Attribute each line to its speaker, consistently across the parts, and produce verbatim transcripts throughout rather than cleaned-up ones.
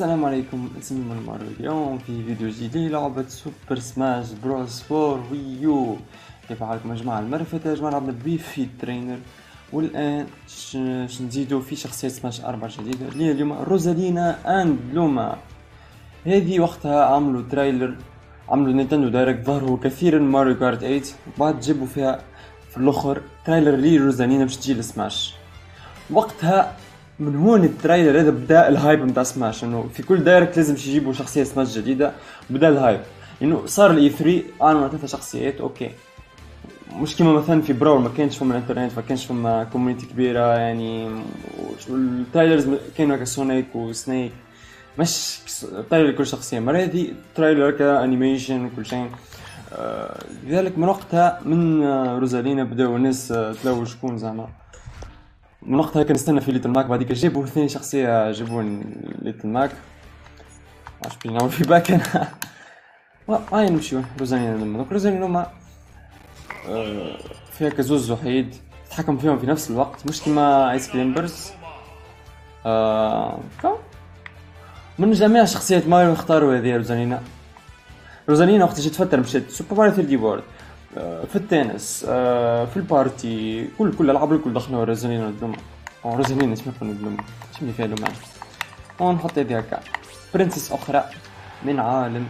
Speaker 1: السلام عليكم، اسمي منمر. اليوم في فيديو جديد للعبة سوبر سماش بروس فور ويو. كيف حالكم يا جماعة؟ المرة اللي فاتت يا جماعة لعبنا بي في ترينر، والآن ش نزيدو في شخصية سماش أربعة جديدة اللي هي اليوم روزالينا أند لوما. هذه وقتها عملوا تريلر، عملوا نينتندو دايركت، ظهروا كثيرا ماريو كارت ثمانية، بعد جابوا فيها في الأخر تريلر لي روزالينا باش تجي لسماش. وقتها من هون التريلر هذا بدا الهايب نتاع سماش، انه في كل دايركت لازم يجيبوا شخصيه سماش جديده. بدا الهايب انه صار الاي ثلاثة اعلنوا ثلاث شخصيات. اوكي، مش كيما مثلا في براول ما كانش فما الانترنت، ما كانش فما كوميونيتي كبيره يعني. التريلرز كانوا هكا سونيك وسنيك، مش تريلر كل شخصيه. مرة هذه تريلر كانيميشن وكل شيء. لذلك من وقتها من روزالينا بداو الناس تلوج شكون زعما. من وقتها كنستنى في ليتل ماك، بعديك جابوا ثاني شخصيه، جابوا ليتل ماك. واش بينا نعمل في باك انا هاي نمشيو روزالينا. لما روزالينا ما أه فيها كزوز وحيد تتحكم فيهم في نفس الوقت، مش كما ايس كليمبرز. أه من جميع شخصيات ماريو اختاروا هذه روزالينا. روزالينا وقت جيت فتره مشيت سوبر ماريو ثري دي وورد، أه في التنس، أه في البارتي، كل كل الالعاب الكل دخلوا روزالينا ودلوما. او روزالينا اسمها كون دلوما، شنو فيها دلوما. ونحط هذه هكا برنسس اخرى من عالم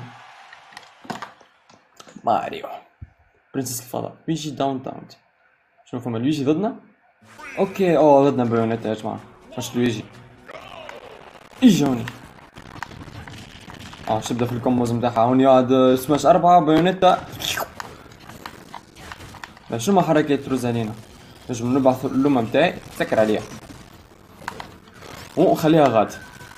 Speaker 1: ماريو، برنسس الفضاء. لويجي داون تاون. شنو فما لويجي ضدنا؟ اوكي، اوه ضدنا بايونيتا يا جماعه، مش لويجي اجوني. اه شبدا في الكومبوز نتاعها هون يقعد سماش أربعة بايونيتا. شنو ما حركات روزالينا؟ نجم نبعث اللومه نتاعي سكر عليها وخليها غاد.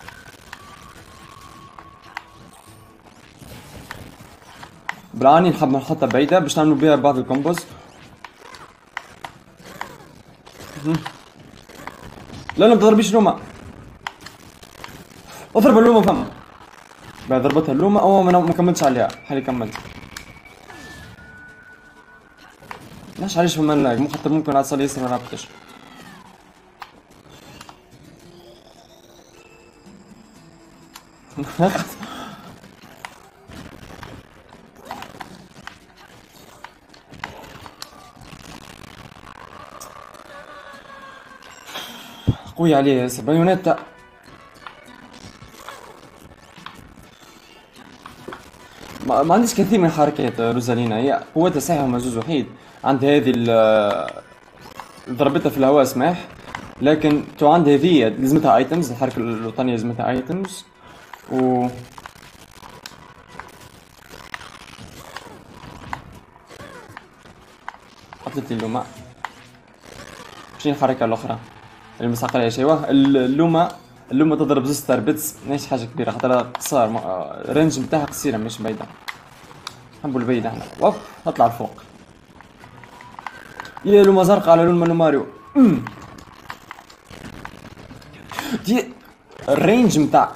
Speaker 1: بالعاني نحب نحطها بعيدة باش نعملوا بها بعض الكومبوز. لا لا متضربيش لومة، اضرب اللومة فم. بعد ضربتها اللومة او ما كملتش عليها، حالي كملت. لاش علاش فما لاج، مو خاطر ممكن عاد صار ياسر ما لعبتش. قوي عليه ياسر بايونيتا. ما, ما عنديش كثير من حركات روزالينا، هي قوتها صحيح هما زوز وحيد. عندها هذه ضربتها في الهواء سماح، لكن تو عندها هذه لازمتها ايتمز. الحركة الوطنية لازمتها ايتمز. و حطيت اللومة. شنو الحركة الأخرى اللي مسحق عليها شيء؟ واه اللومة اللومة تضرب زوز ستار بيتس، ماهيش حاجة كبيرة خاطر قصار، رينج نتاعها قصيرة مش بعيدة. نحبوا البعيدة احنا. اوب نطلع لفوق. يا لومة زرقاء على لون مانو ماريو. امم دي الرينج نتاع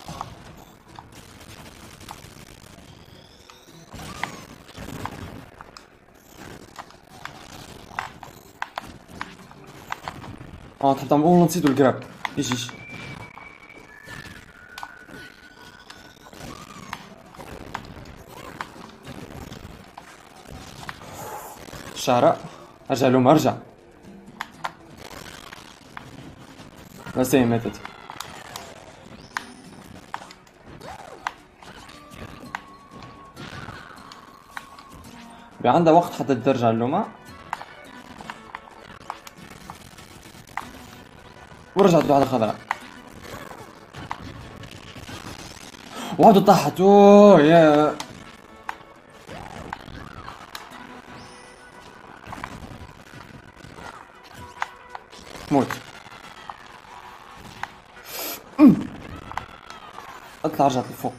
Speaker 1: اه تحط. والله نسيتو الجراب. ايش ايش الشعراء. ارجع لهم ارجع. بس هي ماتت. عندها وقت حتى ترجع اللومة. ورجعت واحدة خضراء واحدة طاحت. اوه يا موت. اطلع رجعت لفوق.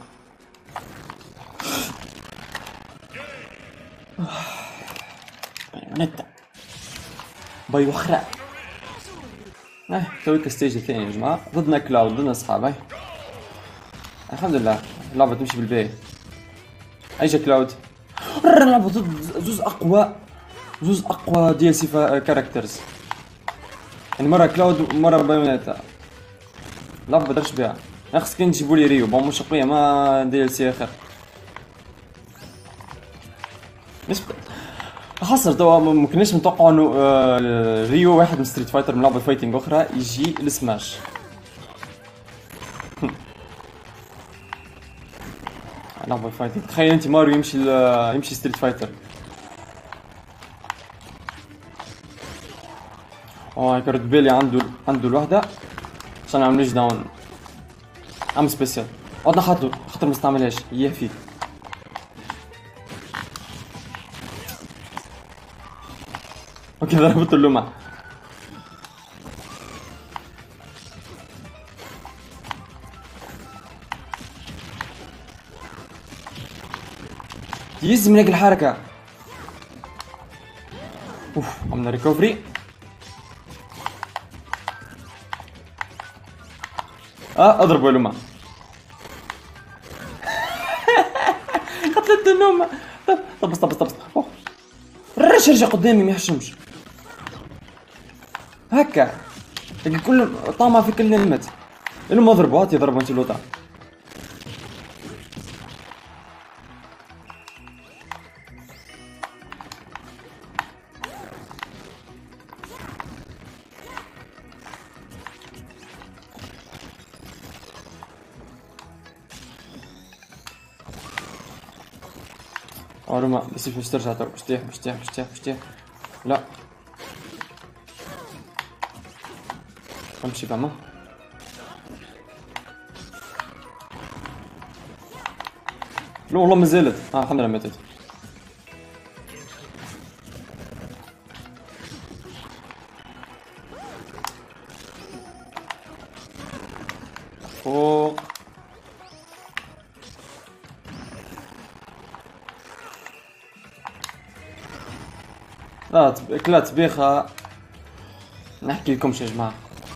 Speaker 1: بايونيتا باي وخرة. اه تويك الستيج الثاني يا جماعة، ضدنا كلاود، ضدنا اصحاب. الحمد لله اللعبة تمشي بالباهي. ايجا كلاود. اللعبة ضد زوز اقوى زوز اقوى دي ال سي كاركترز، يعني مرة كلاود ومرة بايونيتا. لعبة بدرش بيها. خصك نجيبو لي ريو بون مش قويه ما دي ال سي اخر مش خاصة توا مكناش نتوقعوا انه آه ريو واحد من ستريت فايتر من لعبة فايتنج اخرى يجي لسماش. لعبة فايتنج تخيل انت ماريو يمشي يمشي ستريت فايتر. اه هيك رد بالي عنده عنده الوحدة عشان نعملوش داون ام سبيسيال عدنا خاطر خاطر ما استعملهاش اياه فيك. اوكي ضربت اللمع يلزم لك الحركة. اوف عملنا ريكوفري. اه اضربوا اللمع. قتلت النوم. طب طب طب طب طب رش رجع قدامي ما يحشمش هكا كل طامع في كل نلمت اللي ما ضربوا هاتي ضربوا انت لوطا. روما بس باش ترجع تو باش تيح باش تيح باش تيح باش تيح لا امشي فما لا والله ما زالت. اه الحمد لله ماتت. فوق لا كلات بيخة نحكي لكمش يا جماعة.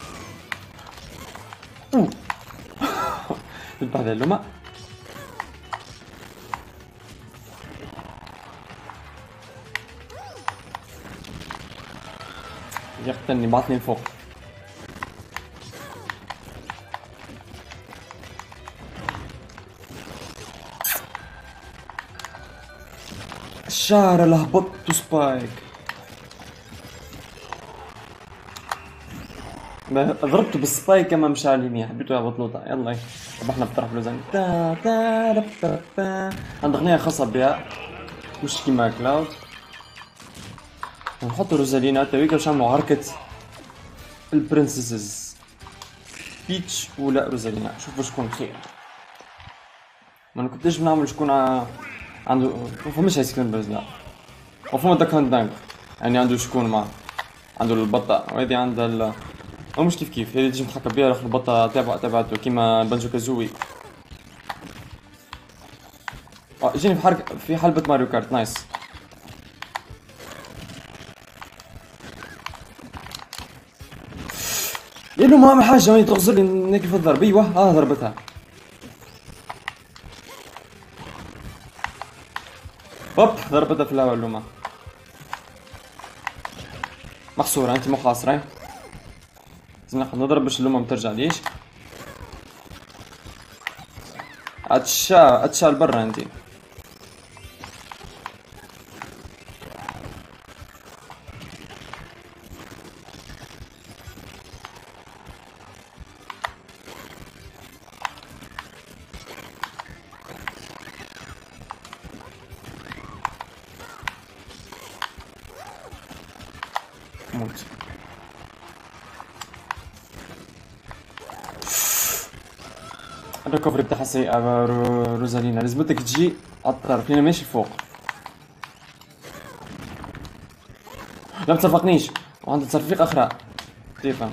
Speaker 1: بعد اللمع يقتلني بعطني لفوق. الشعر اللي هبطت سبايك ضربته بالسبايك كما مشى على اليمين حبيته يهبط له. يلا ربحنا بطرف لوزان تا تا تا تا تا. عند اغنية خاصة بها مش كيما كلاود. ونحط روزالينا تويكا باش نعملو عركة البرنسسز بيتش ولا روزالينا. شوفوا شكون خير. ما انا كنتش بنعمل شكون عنده فماش ايس كريم بس لا وفما داك هاند دانك يعني عنده شكون معاه عنده البطة وهذه عندها ال او مش كيف كيف هذه تجي متحكم بيها الاخر البطة تابع تبعته كيما بانجو كازوي. اه جيني في حركة في حلبة ماريو كارت نايس. لانه ما عمل حاجة ما تغزر لي ناكل في الضرب. ايوه اه ضربتها. هوب ضربتها في الهواء اللومة. محصورة انت محاصرة. لازم ناخذ نضرب باش اللومة مترجع ليش. اتشا اتشا لبرا انتي. موت. الريكوفري بتاعها سيئة روزالينا لازمتك تجي على الطرف لأنه ماشي فوق. لا متصفقنيش وعندها تصفيق أخرى تفهم.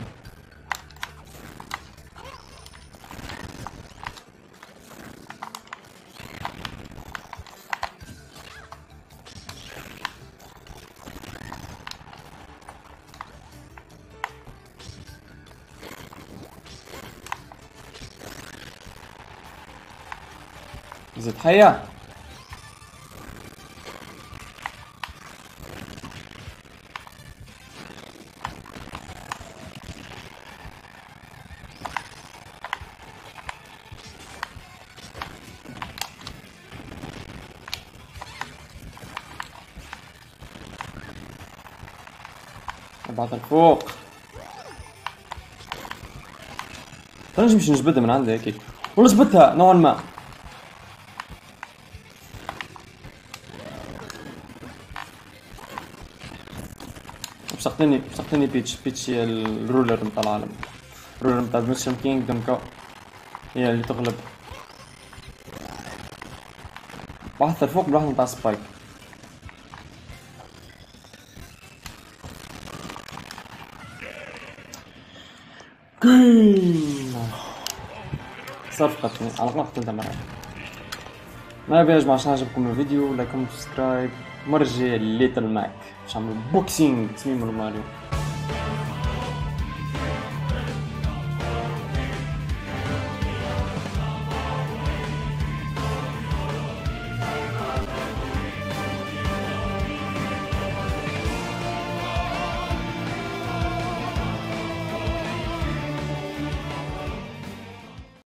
Speaker 1: زيد حيا بعد الفوق ترى نمشي نجبدها من عندي هيك والله جبتها نوعا ما. بسقطني بسقطني بيتش بيتش هي الرولر متاع العالم، الرولر متاع ميشن كينجدوم كا هي اللي تغلب. واحد الفوق بواحد متاع سبايك. صفقتني على الأقل قتلتها مرة. ما يا جماعة عشان عجبكم الفيديو لايك وسبسكرايب. المرة الجاية ليتل ماك باش نعملو بوكسينغ تصميم ماريو.